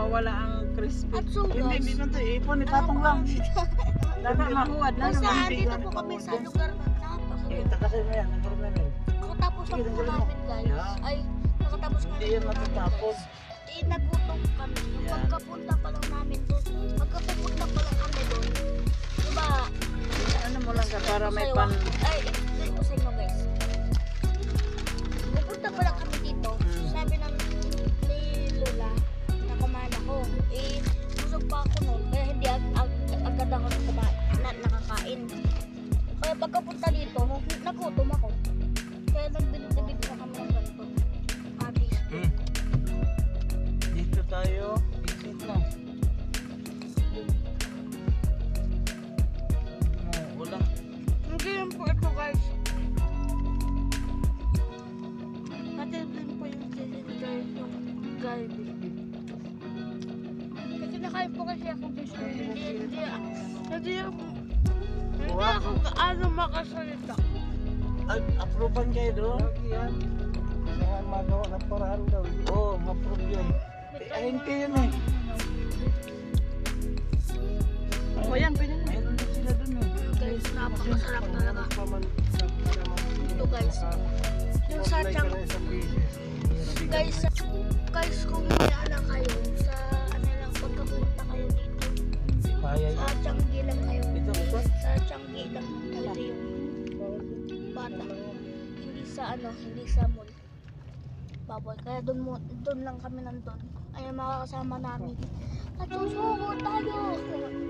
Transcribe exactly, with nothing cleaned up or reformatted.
mawala ang crispy. At so Hindi, guys, hindi na ito. Ipon, ipatong lang. Dapat mahuwad na basta naman. andito po kami sa lugar na Eh, napakaganda. takasin mo yan. Nagkaroon namin. Nakatapos lang po namin guys. Ay, nakatapos nga Hindi lang yan po namin matatapos. guys. Eh, nagutom kami. Yung Yan. pagkapunta pa lang namin doon, pagkapunta pa lang kami doon, diba, Ano mo lang ka para may pan... ay, explain ko sa inyo guys. Pupunta pa lang kami dito, Hmm. sabi ng ni Lola, na kumain ako. Eh, busog pa ako noon, kaya hindi ag ag agad ako kumain, na nakakain. Kaya pagkapunta dito, nagutom ako. Kaya nagbinibig na kami ng ganito. Abis. Hmm. Dito tayo. Isit na. Oh, wala. Hindi yan po ito guys. Pati din po yung chicken guys, yung garlic. Kasi nakain po kasi ako guys. Hindi, hindi, hindi ako, hindi ako kaano makasalita. Ay, approvean kayo doon? Lagi yan. Kaya magawa ng paraan daw. Oo, ma-approve yun. Eh, ayun kayo yun eh. O yan, pwede na. Mayroon din sila doon eh. Guys, napakasarap talaga. Ito guys. Yung sa Tiang, guys, guys kung may alam kayo, sa ano lang, pagkapunta kayo dito. Kaya Sa yun. Tiangge lang kayo. Ito, ito. Sa Tiangge lang pwede yung bata. Hindi sa ano, hindi sa mall. Baboy. Kaya doon mo, doon lang kami nandun. Ay makakasama namin. At susuko tayo.